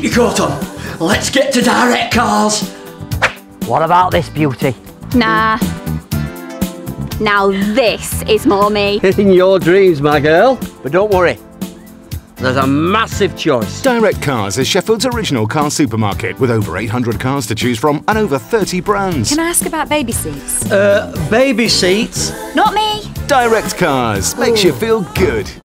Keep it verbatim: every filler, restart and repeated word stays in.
Keep your coat on. Let's get to Direct Cars. What about this beauty? Nah. Now this is more me. In your dreams, my girl. But don't worry, there's a massive choice. Direct Cars is Sheffield's original car supermarket with over eight hundred cars to choose from and over thirty brands. Can I ask about baby seats? Uh, baby seats? Not me. Direct Cars makes you feel good.